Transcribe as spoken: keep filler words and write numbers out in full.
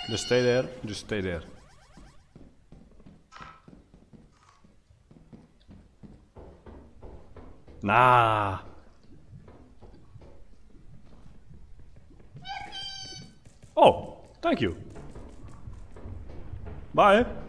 Just stay there. Just stay there. Nah. Oh, thank you. Bye.